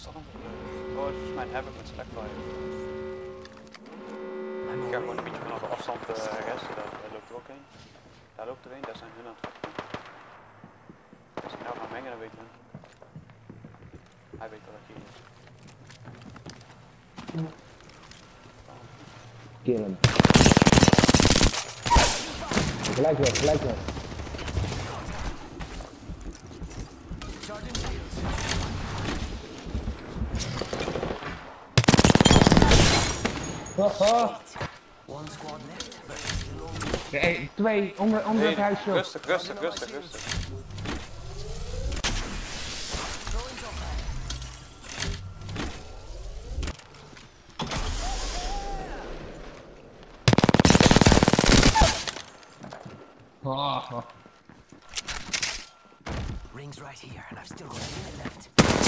dat dan? Oh, volgens mij heb ik met Slackfire. Ik ga gewoon een beetje vanaf de afstand resten, daar loopt er ook een. Daar loopt er een, daar zijn hun aan het vechten. Als ik nou ga mengen, dan weet hun. Hij weet dat ik hier is. Kill hem. Gelijk weg, gelijk weg. Haha. Nee, twee onder het huisje. Rustig, rustig, rustig, rustig. Rings right here, and I've still got a minute left.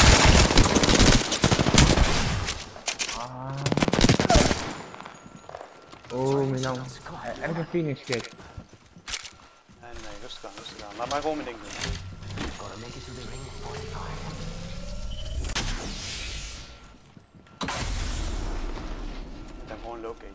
Oh, Milan. En ik een Phoenix kit. Nee, rustig aan, rustig aan. Laat mij gewoon mijn ding doen. Gotta make it to the ring in 45. Ik ben gewoon low-key.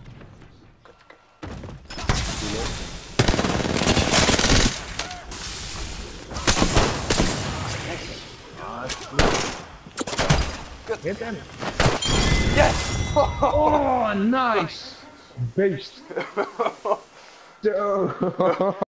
Hit hem. Yes! Oh, nice! Beest. Zo.